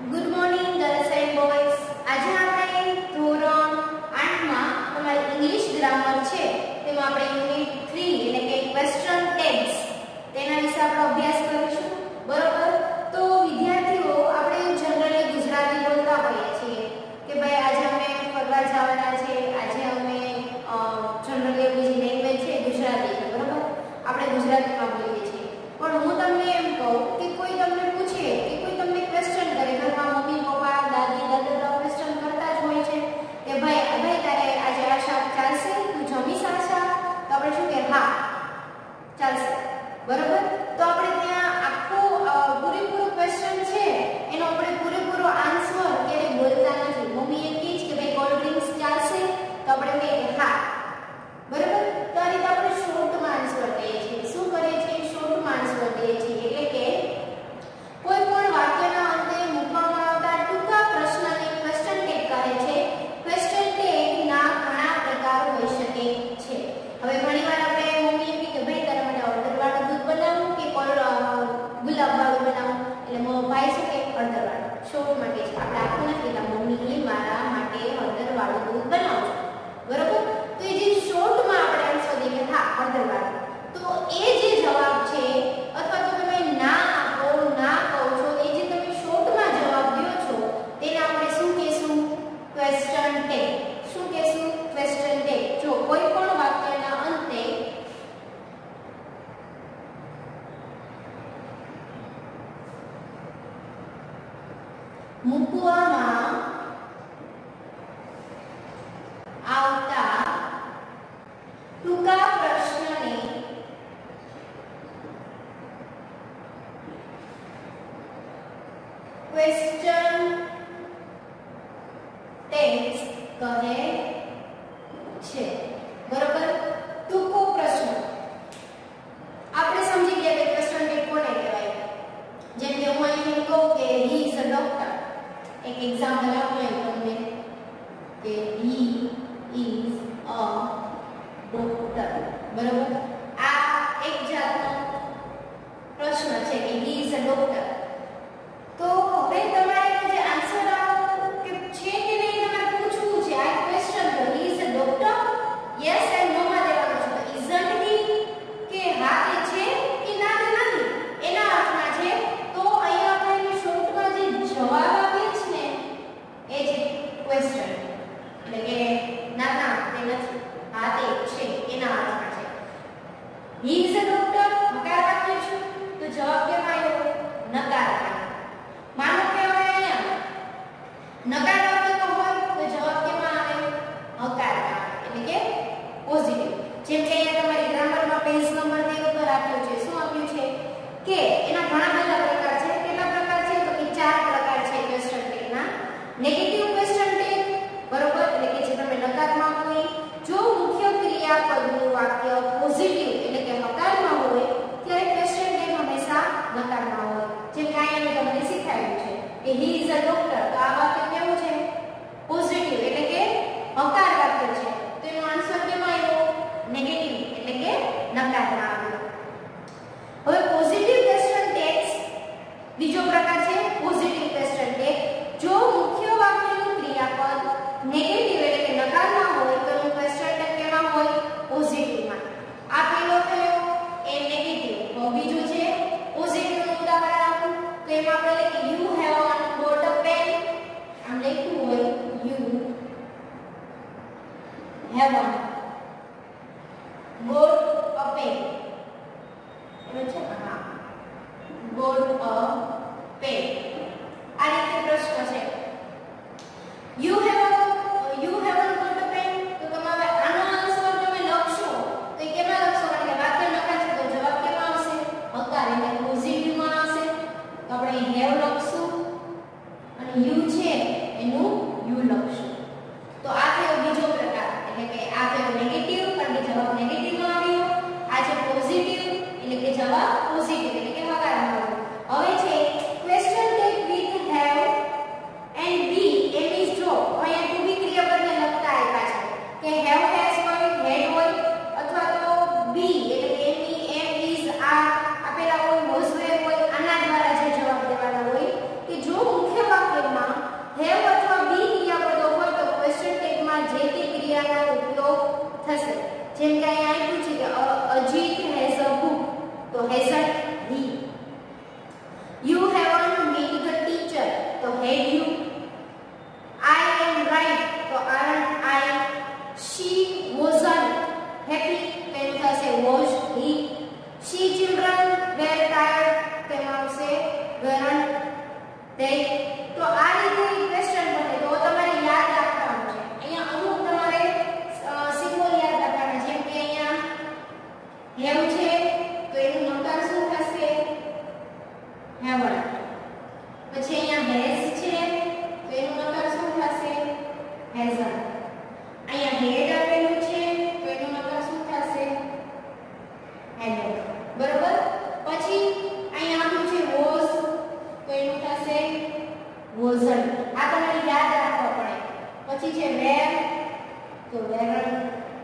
Good morning girls and boys. આજે આપણે ધોરણ 8 માં તમારી ઇંગ્લિશ ગ્રામર છે તેમાં આપણે યુનિટ 3 એટલે કે ક્વેશ્ચન ટેગ્સ તેના વિશે આપણે અભ્યાસ કરીશું. બરોબર? તો વિદ્યાર્થીઓ આપણે જનરલી ગુજરાતી બોલતા હોઈએ છીએ કે ભાઈ આજે અમે ફરવા જવાના છે, આજે અમે જનરલી બીજી લેંગ્વેજ છે ગુજરાતી છે. બરોબર? આપણે ગુજરાતીમાં બોલીએ છીએ. પણ હું તમને એમ કહું કે કોઈ તમને પૂછે કે કોઈ તમને ક્વેશ્ચન કરે, ઘરમાં મમ્મી પપ્પા દાદી દાદા ક્વેશ્ચન કરતા જ હોય છે કે ભાઈ તારે આજે આ શાક ચાલશે, તું જમીશ આ શાક? તો આપણે શું કે હા ચાલશે. બરોબર? તો આપણે ત્યાં આખું પૂરેપૂરો ક્વેશ્ચન છે એનો આપણે પૂરેપૂરો આન્સર ક્યારે બોલતા નથી. મમ્મી એમ કહે છે કે ભાઈ કોલ્ડ ડ્રિંક્સ ચાલશે, તો આપણે કહીએ કે હા. બરોબર? તો આ રીતે આપણે શોર્ટમાં આન્સર કહીએ છીએ. શું કરીએ છીએ? શોર્ટમાં આન્સર કહીએ છીએ. એટલે કે કોઈ પણ વાક્યના અંતે મૂકવામાં આવતા ટૂંકા પ્રશ્નને ક્વેશ્ચન ટેગ કહે છે. ક્વેશ્ચન ટેગના ઘણા પ્રકાર હોઈ શકે છે. હવે ઘણીવાર આપણે મમ્મી એમ કહે કે ભાઈ તારા માટે હળદરવાળું દૂધ બનાવું કે ગુલાબવાળું બનાવું, એટલે ભાઈ શું કે હળદરવાળું. શોર્ટમાં કહે છે. આપણે આખું નથી કે મમ્મી મારા માટે હળદરવાળું દૂધ બનાવજો. બરોબર? તો એ જે શોર્ટમાં આપણે આન્સર દઈએ કે હા હળદરવાળું, તો એ જે જવાબ છે અથવા તો તમે ના આપો ના કહો છો, એ જે તમે શોર્ટમાં જવાબ દો છો તેને આપણે શું કહેશું? Question tag. શું કહેશું? Question tag. જો કોઈ પણ વાક્યના અંતે મૂકવામાં આવતા ટૂંકા પ્રશ્નને ક્વેશ્ચન ટેગ્સ કહે છે. બરોબર? ટૂંકો પ્રશ્ન આપણે સમજી ગયા કે ક્વેશ્ચન ટેગ કોને કહેવાય. જેમ કે હું અહીં કહું કે હી ઇઝ અ ડોક્ટર. એક એક્ઝામ્પલ આપું તમને કે હી ઇઝ અ ડોક્ટર. બરોબર? આ એક જાતનો પ્રશ્ન છે કે હી ઇઝ અ ડોક્ટર. તો હવે તમારે જે આન્સર કે છે કે નહીં તમારે પૂછવું છે. આ ક્વેશ્ચન છે. He is a doctor? Yes and no માં દેવાનો છે. તો ઇઝન્ટ હી કે હા એ છે કે ના તે નથી એના અર્થમાં છે. તો અહીંયા આપણે શોર્ટમાં જે જવાબ આપીએ છે ને એ છે ક્વેશ્ચન. એટલે કે ના તે નથી, હા તે છે એના અર્થમાં છે. હી ઇઝ અ ડોક્ટર નકાર વાક્ય છે તો જવાબ કેમ આવ્યો? નકાર વાક્ય. માનો કે હવે અહીંયા નકાર વાક્ય તો હોય તો જવાબ કેમાં આવે? હકારમાં આવે. એટલે કે પોઝિટિવ. જેમ કે અહીંયા તમારી ગ્રામરમાં પેજ નંબર 13 ઉપર આપ્યું છે. શું આપ્યું છે? કે એના ઘણા બધા પ્રકાર છે. કેટલા પ્રકાર છે? તો કે 4 પ્રકાર છે ક્વેશ્ચન ટેગના. Negative question tag. બરોબર? એટલે કે જે તમે નકારમાં હોય. જો મુખ્ય ક્રિયાપદનું વાક્ય પોઝિટિવ એટલે કે હકારમાં હોય ત્યારે ક્વેશ્ચન ટેગ હંમેશા નકારમાં હોય. જેમ કે અહીંયા મેં તમને શીખવાડ્યું છે કે હી ઇઝ અ ડોક્ટર. તો આ વાક્ય કેવું છે? પોઝિટિવ એટલે કે હકાર વાક્ય છે. તો એનો આન્સર કેમાં આવ્યો? નેગેટિવ એટલે કે નકારમાં આવ્યો. હવે પોઝિટિવ ક્વેશ્ચન ટેગ્સ બીજો પ્રકાર છે પોઝિટિવ ક્વેશ્ચન ટેગ. જો મુખ્ય વાક્યનું ક્રિયાપદ નેગેટિવ એટલે કે નકારમાં હોય તો એનું ક્વેશ્ચન ટેગ કેમાં હોય? પોઝિટિવમાં. આ પહેલો થયો એ નેગેટિવ. હવે બીજું છે પોઝિટિવનું ઉદાહરણ આપું તો એમાં આપણે લખીએ you have bought a pen. આમ લખ્યું હોય you have bought a pen. એનો છે હા બોટ અ પેન. આ રીતે પ્રશ્ન છે. You have bought a pen. તો તમારે આનો આન્સર તમે લખશો તો એ કેમાં લખશો? કારણ કે વાક્ય નકાર છે તો જવાબ કેમાં આવશે? હકાર એટલે પોઝિટિવમાં આવશે. તો આપણે હેવ લખશું અને યુ છે એનું યુ લખશું. તો આ થયો બીજો પ્રકાર. એટલે કે આ થયો નેગેટિવ કારણ કે જવાબ નેગેટિવમાં આવ્યો. આ છે પોઝિટિવ એટલે કે જવાબ પોઝિટિવ એટલે કે હકારમાં આવ્યો. હવે છે ક્વેશ્ચન ટેગ વિથ હેવ ક્રિયાનો ઉપયોગ થશે. જેમ કે અહીંયા આપ્યું છે કે અજીત હેઝ અ બુક, તો hasn't he. You haven't met the teacher, તો had you. I am right, તો aren't I. She wasn't happy, then થશે was he. She children were tired, તેમાં આવશે weren't they. તો આ રીતે ક્વેશ્ચન બને તો તમારે યાદ રાખવાનું છે. અહીંયા અમુક તમારે સિમ્બોલ યાદ રાખવાના, જેમ કે અહીંયા have છે તો એનું નકાર શું થશે haven't. પછી અહીંયા has છે તો એનું નકાર શું થશે hasn't. અહીંયા had આવેલું છે તો એનું નકાર શું થશે hadn't. બરોબર. પછી અહીંયા આપ્યું છે was તો એનું થશે wasn't. આ તમારે યાદ રાખવા પડે. પછી છે were તો weren't.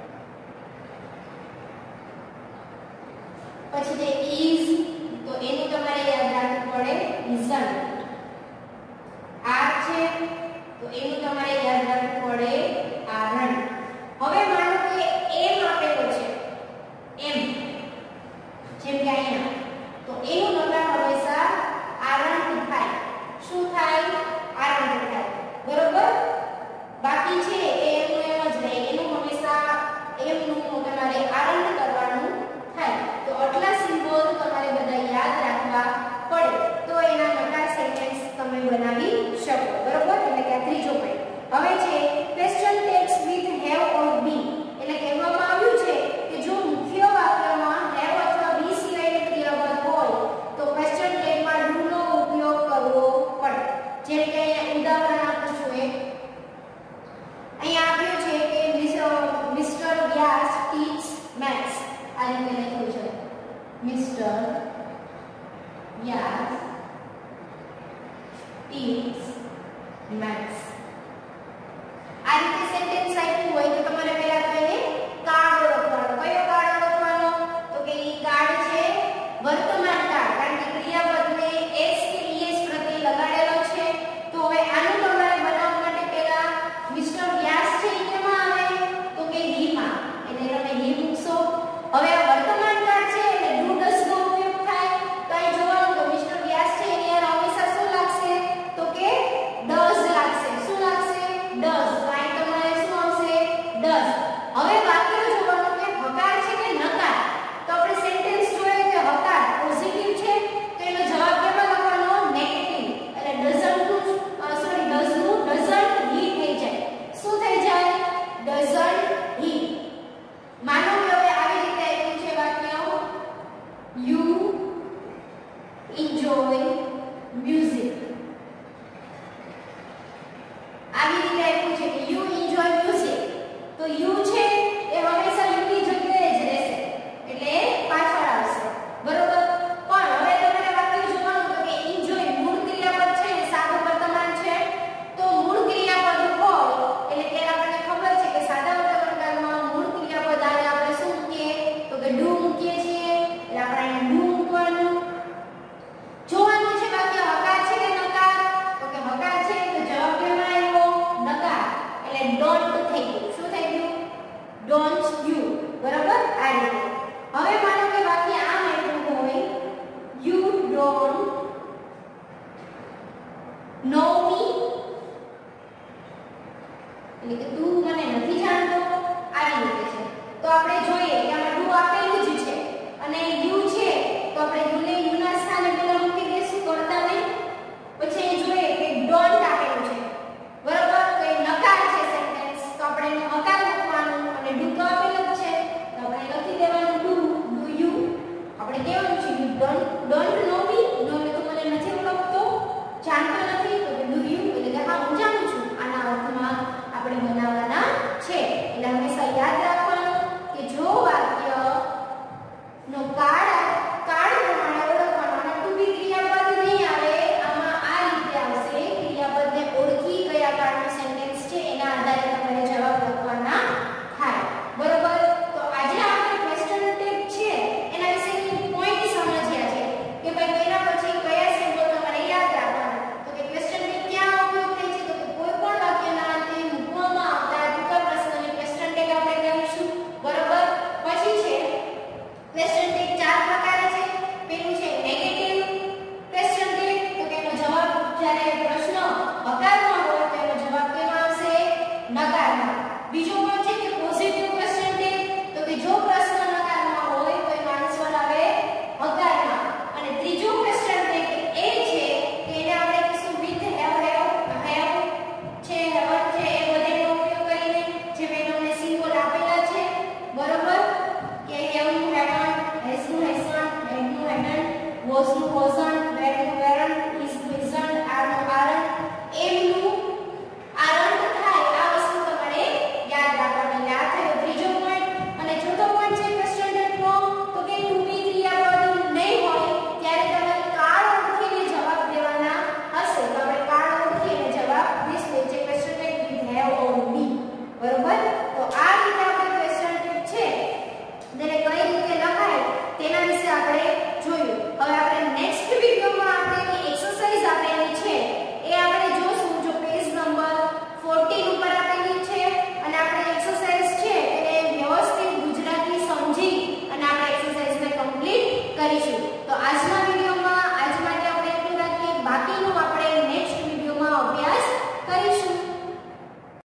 પછી છે is તો એનું તમારે યાદ રાખવું પડે isn't. are છે તો એનું તમારે યાદ રાખવું પડે aren't. હવે માનો કે m આપેલો છે m, જેમ કે અહીંયા, તો એનું નકાર હંમેશા aren't થાય. શું થાય aren't થાય. બરોબર. બાકી છે એ એનું એમ જ રહે, એનું હંમેશા એમનું તમારે aren't કરવાનું થાય. તો આટલા સિમ્બોલ તમારે બધા યાદ રાખવા પડે તો એના નકાર સેન્ટેન્સ તમે બનાવી શકો. બરોબર. એટલે કે આ ત્રીજો પોઈન્ટ. હવે છે question tags with have or be. એટલે કહેવામાં આવ્યું છે કે જો મુખ્ય વાક્યમાં have અથવા be સિવાયની ક્રિયાપદ હોય તો ક્વેશ્ચન ટેગમાં do નો ઉપયોગ કરવો પડે. જેમ કે અહીંયા ઉદાહરણ આપું છું એક. અહીંયા આપ્યું છે કે મિસ્ટર વ્યાસ ટીચ મેથ્સ. આ રીતે લખ્યું છે મિસ્ટર વ્યાસ ટીચ મેથ્સ. આ રીતે સેન્ટેન્સ આપ્યું હોય તો તમારે પહેલા તો એને કાર્ડ ઓળખવાનો. કયો કાર્ડ ઓળખવાનો? તો કે ઈ કાર્ડ છે વર્તમાન કાળ, કારણ કે ક્રિયાપદને s કે es પ્રત્યય લગાડેલો છે. તો હવે આનું તમારે બનાવવા માટે પહેલા મિસ્ટર વ્યાસ છે ઈ કેમાં આવે? તો કે he માં. એટલે તમે he મૂકશો. હવે આ વર્તમાન કાળ છે એટલે do does નો ઉપયોગ થાય. તો અહીં જોવાનું તો મિસ્ટર વ્યાસ છે એની યાર હંમેશા શું લાગશે? તો કે does લાગશે. શું લાગશે? does. તો અહીં તમારે શું આવશે? does. હવે વાક્ય જોવાનું કે હકાર છે કે નકાર. તો આપણે સેન્ટેન્સ જોઈએ કે હકાર પોઝિટિવ છે તો એનો જવાબ કેમાં લખવાનો? નેગેટિવ. એટલે doesn't નું doesn't he થઈ જાય. શું થઈ જાય? doesn't he. માનો કે હવે આવી રીતે આપ્યું છે વાક્ય you enjoy music. આવી રીતે આપ્યું છે કે you enjoy music. તો you છે એ હંમેશા you ની જગ્યાએ જ રહેશે એટલે એ પાછળ આવશે. બરોબર. પણ હવે તમારે વાક્ય જોવાનું તો કે enjoy મૂળ ક્રિયાપદ છે એ સાદું વર્તમાન છે. તો મૂળ ક્રિયાપદ હોય એટલે કે આપણને ખબર છે કે સાદા વર્તમાનમાં મૂળ ક્રિયાપદ આને આપણે શું મૂકીએ? તો કે do મૂકીએ છીએ. એટલે આપણે અહીંયા do મૂકવાનું. જોવાનું છે વાક્ય હકાર છે કે નકાર? તો કે હકાર છે તો જવાબ કેમાં આવ્યો? નકાર. એટલે don't થઈ ગયું. શું થઈ ગયું? don't you. બરાબર. આ રીતે